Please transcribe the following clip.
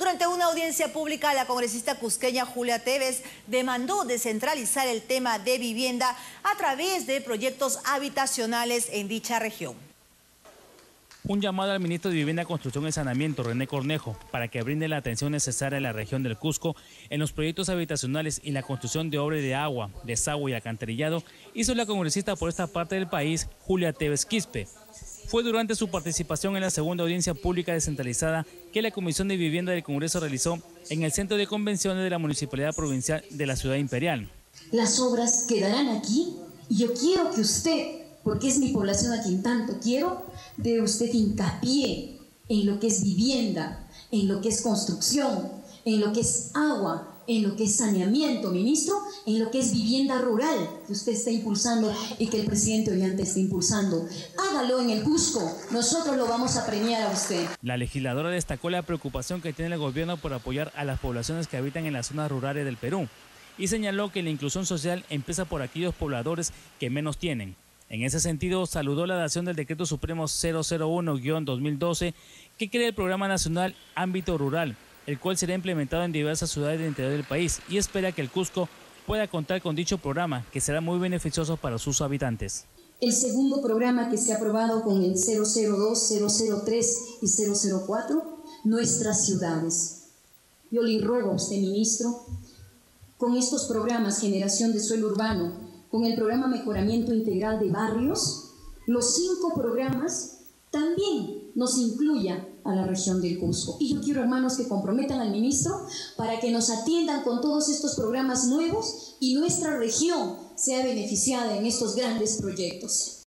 Durante una audiencia pública, la congresista cusqueña Julia Tevez demandó descentralizar el tema de vivienda a través de proyectos habitacionales en dicha región. Un llamado al ministro de Vivienda, Construcción y Saneamiento, René Cornejo, para que brinde la atención necesaria a la región del Cusco en los proyectos habitacionales y la construcción de obras de agua, desagüe y alcantarillado, hizo la congresista por esta parte del país, Julia Tevez Quispe. Fue durante su participación en la segunda audiencia pública descentralizada que la Comisión de Vivienda del Congreso realizó en el Centro de Convenciones de la Municipalidad Provincial de la Ciudad Imperial. Las obras quedarán aquí y yo quiero que usted, porque es mi población a quien tanto quiero, de usted hincapié en lo que es vivienda, en lo que es construcción, en lo que es agua, en lo que es saneamiento, ministro, en lo que es vivienda rural, que usted está impulsando y que el presidente Ollanta está impulsando. Hágalo en el Cusco, nosotros lo vamos a premiar a usted. La legisladora destacó la preocupación que tiene el gobierno por apoyar a las poblaciones que habitan en las zonas rurales del Perú y señaló que la inclusión social empieza por aquellos pobladores que menos tienen. En ese sentido, saludó la dación del Decreto Supremo 001-2012 que crea el Programa Nacional Ámbito Rural, el cual será implementado en diversas ciudades del interior del país y espera que el Cusco pueda contar con dicho programa, que será muy beneficioso para sus habitantes. El segundo programa que se ha aprobado con el 002, 003 y 004, nuestras ciudades. Yo le ruego a usted, ministro, con estos programas Generación de Suelo Urbano, con el programa Mejoramiento Integral de Barrios, los 5 programas también nos incluya a la región del Cusco. Y yo quiero, hermanos, que comprometan al ministro para que nos atiendan con todos estos programas nuevos y nuestra región sea beneficiada en estos grandes proyectos.